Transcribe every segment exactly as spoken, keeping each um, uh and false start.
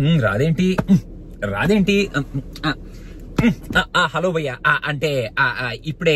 రాదేంటి రాదేంటి hello భయ్య అంటే ఇప్పుడే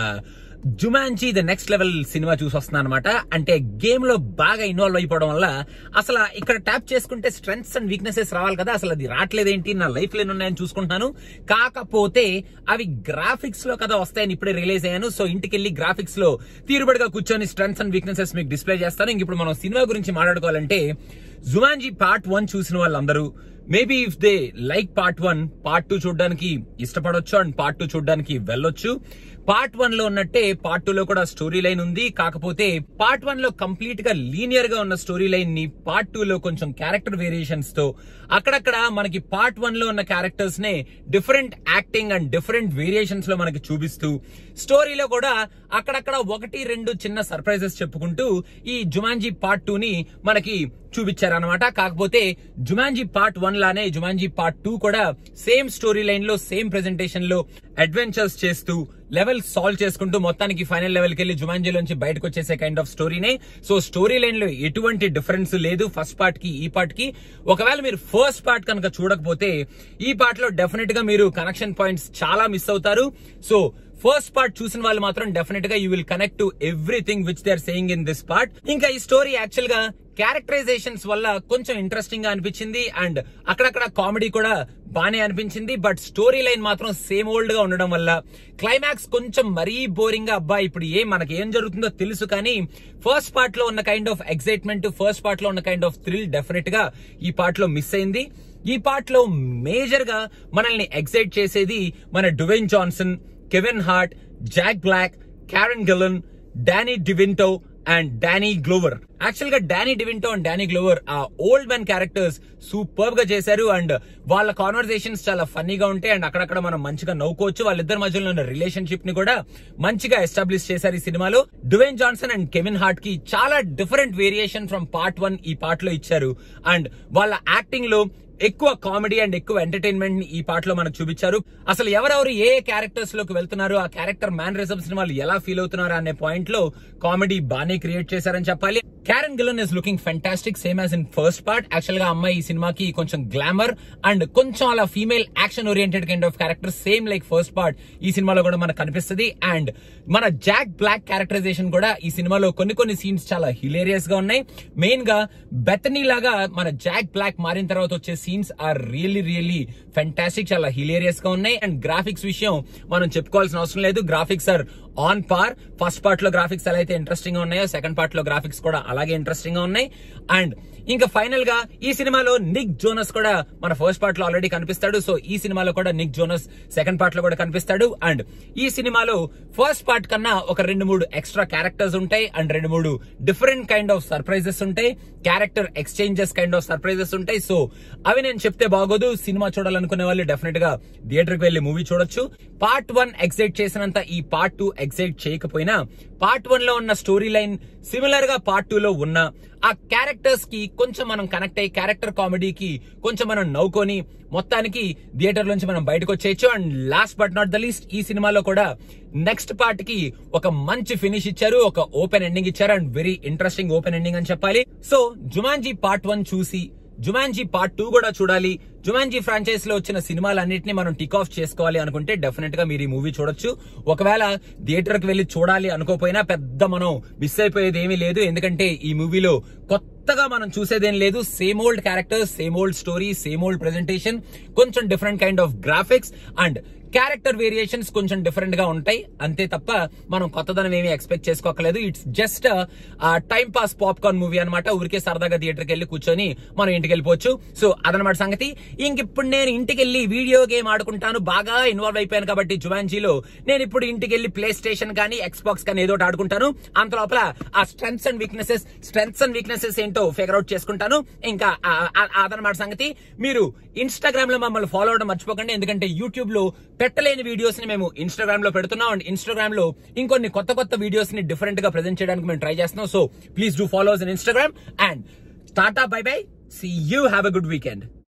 జుమాంజీ ద నెక్స్ట్ లెవెల్ సినిమా చూసి వస్తున్నా అనమాట. అంటే గేమ్ లో బాగా ఇన్వాల్వ్ అయిపోవడం వల్ల అసలు ఇక్కడ ట్యాప్ చేసుకుంటే స్ట్రెంగ్స్ అండ్ వీక్నెసెస్ రావాలి కదా, అసలు అది రావట్లేదేంటి, నా లైఫ్ లో ఉన్నాయని చూసుకుంటున్నాను. కాకపోతే అవి గ్రాఫిక్స్ లో కదా వస్తాయని ఇప్పుడే రిలీజ్ అయ్యాను. సో ఇంటికి వెళ్ళి గ్రాఫిక్స్ లో తీరుబడిగా కూర్చొని స్ట్రెంగ్స్ అండ్ వీక్నెసెస్ మీకు డిస్ప్లే చేస్తాను. ఇంక ఇప్పుడు మనం సినిమా గురించి మాట్లాడుకోవాలంటే జుమాంజీ పార్ట్ వన్ చూసిన వాళ్ళందరూ maybe if they like part one part two చూడడానికి ఇష్టపడొచ్చు అండ్ పార్ట్ టూ చూడడానికి వెళ్ళొచ్చు. పార్ట్ వన్ లో ఉన్నట్టే పార్ట్ టూ లో కూడా స్టోరీ లైన్ ఉంది. కాకపోతే పార్ట్ వన్ లో కంప్లీట్ గా లీనియర్ గా ఉన్న స్టోరీ లైన్ ని పార్ట్ టూ లో కొంచెం క్యారెక్టర్ వేరియేషన్స్ తో అక్కడక్కడ మనకి పార్ట్ వన్ లో ఉన్న క్యారెక్టర్స్ నే different acting and different variations లో మనకి చూపిస్తూ స్టోరీలో కూడా అక్కడక్కడ ఒకటి రెండు చిన్న సర్ప్రైజెస్ చెప్పుకుంటూ ఈ జుమాంజీ పార్ట్ టూ ని మనకి చూపించారనమాట. కాకపోతే జుమాంజీ పార్ట్ వన్ లానే జుమాంజీ పార్ట్ టూ కూడా సేమ్ స్టోరీ లైన్ లో సేమ్ ప్రెజెంటేషన్ లో అడ్వెంచర్స్ చేస్తూ లెవెల్ సాల్వ్ చేసుకుంటూ మొత్తానికి ఫైనల్ లెవెల్ కి వెళ్ళి జుమాంజీలోంచి బయటకు వచ్చేసే కైండ్ ఆఫ్ స్టోరీనే. సో స్టోరీ లైన్ లో ఎటువంటి డిఫరెన్స్ లేదు ఫస్ట్ పార్ట్ కి ఈ పార్ట్ కి. ఒకవేళ మీరు ఫస్ట్ పార్ట్ కనుక చూడకపోతే ఈ పార్ట్ లో డెఫినెట్ గా మీరు కనెక్షన్ పాయింట్స్ చాలా మిస్ అవుతారు. సో ఫస్ట్ పార్ట్ చూసిన వాళ్ళు మాత్రం డెఫినెట్ గా you will connect to everything which they are saying in this part. ఇంకా ఈ స్టోరీ యాక్చువల్ గా క్యారెక్టరైజేషన్స్ వల్ల కొంచెం ఇంట్రెస్టింగ్ గా అనిపించింది అండ్ అక్కడక్కడ కామెడీ కూడా బానే అనిపించింది. బట్ స్టోరీ లైన్ మాత్రం సేమ్ ఓల్డ్ గా ఉండడం వల్ల క్లైమాక్స్ కొంచెం మరీ బోరింగ్ గా అబ్బా ఇప్పుడు ఏం మనకి ఏం జరుగుతుందో తెలుసు కానీ ఫస్ట్ పార్ట్ లో ఉన్న kind of excitement first part లో ఉన్న కైండ్ ఆఫ్ థ్రిల్ డెఫినెట్ గా ఈ పార్ట్ లో మిస్ అయింది. ఈ పార్ట్ లో మేజర్ గా మనల్ని ఎక్సైట్ చేసేది మన Dwayne Johnson, Kevin Hart, Jack Black, Karen Gillan, Danny డివింటో అండ్ డానీ గ్లోవర్. యాక్చువల్ గా డానీ డివింటో అండ్ డానీ గ్లోవర్ ఆ ఓల్డ్ మ్యాన్ క్యారెక్టర్స్ సూపర్ గా చేశారు అండ్ వాళ్ళ కాన్వర్సేషన్స్ చాలా ఫన్నీగా ఉంటాయి అండ్ అక్కడక్కడ మనం మంచిగా నవ్వుకోవచ్చు. వాళ్ళిద్దరి మధ్యలో ఉన్న రిలేషన్షిప్ ని కూడా మంచిగా ఎస్టాబ్లిష్ చేశారు ఈ సినిమాలో. Dwayne Johnson and Kevin Hart కి చాలా different variation from part one ఈ పార్ట్ లో ఇచ్చారు అండ్ వాళ్ళ యాక్టింగ్ లో ఎక్కువ కామెడీ అండ్ ఎక్కువ ఎంటర్టైన్మెంట్ ని ఈ పార్ట్ లో మనకు చూపించారు. అసలు ఎవరెవరు ఏ క్యారెక్టర్స్ లోకి వెళ్తున్నారు, ఆ క్యారెక్టర్ మ్యానరిజమ్స్ ని వాళ్ళు ఎలా ఫీల్ అవుతున్నారు అనే పాయింట్ లో కామెడీ బానే క్రియేట్ చేశారని చెప్పాలి. Karen Gillan is looking fantastic same as in first part. Actual గా అమ్మాయి ఈ సినిమాకి కొంచెం గ్లామర్ అండ్ కొంచెం అలా female action oriented kind of character same like first part ఈ సినిమాలో కూడా మనకు కనిపిస్తుంది. అండ్ మన జాక్ బ్లాక్ క్యారెక్టరైజేషన్ కూడా ఈ సినిమాలో కొన్ని కొన్ని సీన్స్ చాలా హిలేరియస్ గా ఉన్నాయి. మెయిన్ గా బెతనీ లాగా మన జాక్ బ్లాక్ మారిన తర్వాత వచ్చే scenes are really really fantastic, చాలా హిలేరియస్ గా ఉన్నాయి. అండ్ గ్రాఫిక్స్ విషయం మనం చెప్పుకోవాల్సిన అవసరం లేదు, graphics are on par. First part లో గ్రాఫిక్స్ ఎలా అయితే ఇంట్రెస్టింగ్ గా ఉన్నాయో సెకండ్ పార్ట్ లో గ్రాఫిక్స్ కూడా అలాగే ఇంట్రెస్టింగ్ గా ఉన్నాయి. అండ్ ఇంకా ఫైనల్ గా ఈ సినిమాలో నిక్ జోనస్ కూడా మన ఫస్ట్ పార్ట్ లో ఆల్రెడీ కనిపిస్తాడు. సో ఈ సినిమాలో కూడా నిక్ జోనస్ సెకండ్ పార్ట్ లో కూడా కనిపిస్తాడు. అండ్ ఈ సినిమాలో ఫస్ట్ పార్ట్ కన్నా ఒక రెండు మూడు ఎక్స్ట్రా క్యారెక్టర్స్ ఉంటాయి అండ్ రెండు మూడు డిఫరెంట్ కైండ్ ఆఫ్ సర్ప్రైజెస్ ఉంటాయి, character exchanges kind of surprises ఉంటాయి. సో అవి నేను చెప్తే బాగోదు, సినిమా చూడాలనుకునే వాళ్ళు డెఫినెట్ గా థియేటర్ కి వెళ్లి మూవీ చూడొచ్చు. పార్ట్ వన్ ఎక్సైట్ చేసినంత ఈ పార్ట్ టూ ఎక్సైట్ చేయకపోయినా పార్ట్ వన్ లో ఉన్న స్టోరీ లైన్ సిమిలర్ గా పార్ట్ టూ లో ఉన్న ఆ క్యారెక్టర్స్ కి కొంచెం మనం కనెక్ట్ అయ్యి క్యారెక్టర్ కామెడీకి కొంచెం మనం నవ్వుకొని మొత్తానికి థియేటర్ నుంచి మనం బయటకు వచ్చేయచ్చు. And last but not the least ఈ సినిమాలో కూడా నెక్స్ట్ పార్ట్ కి ఒక మంచి ఫినిష్ ఇచ్చారు, ఒక ఓపెన్ ఎండింగ్ ఇచ్చారు and very interesting open ending అని చెప్పాలి. సో జుమాంజీ పార్ట్ వన్ చూసి జుమాంజీ పార్ట్ టూ కూడా చూడాలి, జుమాంజీ ఫ్రాంచైజ్ లో వచ్చిన సినిమాలన్నింటినీ మనం టిక్ ఆఫ్ చేసుకోవాలి అనుకుంటే డెఫినెట్ గా మీరు ఈ మూవీ చూడొచ్చు. ఒకవేళ థియేటర్ కి వెళ్లి చూడాలి అనుకోపోయినా పెద్ద మనం మిస్ అయిపోయేది ఏమీ లేదు, ఎందుకంటే ఈ మూవీలో కొత్తగా మనం చూసేదేం లేదు. Same old characters, same old story, same old presentation, కొంచెం different kind of graphics and character variations కొంచెం డిఫరెంట్ గా ఉంటాయి అంతే తప్ప మనం కొత్తదనం ఏమి ఎక్స్పెక్ట్ చేసుకోకలేదు. It's just time pass popcorn movie అనమాట. ఊరికే సరదాగా థియేటర్కి వెళ్ళి కూర్చొని మనం ఇంటికి వెళ్ళిపోవచ్చు. సో అదనమాట సంగతి. ఇంక ఇప్పుడు నేను ఇంటికి వెళ్ళి వీడియో గేమ్ ఆడుకుంటాను, బాగా ఇన్వాల్వ్ అయిపోయాను కాబట్టి జుమాంజీలో నేను ఇప్పుడు ఇంటికి వెళ్ళి ప్లే స్టేషన్ కానీ ఎక్స్బాక్స్ కానీ ఏదో ఆడుకుంటాను. అంత లోపల ఆ strengths and weaknesses strengths and weaknesses ఏంటో ఫిగర్ అవుట్ చేసుకుంటాను. ఇంకా అదనమాట సంగతి. మీరు ఇన్స్టాగ్రామ్ లో మమ్మల్ని ఫాలో అవడం మర్చిపోకండి, ఎందుకంటే యూట్యూబ్ లో పెట్టలేని వీడియోస్ ని మేము ఇన్స్టాగ్రామ్ లో పెడుతున్నాం అండ్ ఇన్స్టాగ్రామ్ లో ఇంకొన్ని కొత్త కొత్త వీడియోస్ ని డిఫరెంట్ గా ప్రెజెంట్ చేయడానికి మేము ట్రై చేస్తున్నాం. So please do follow us in Instagram and tata bye bye, see you, have a good weekend.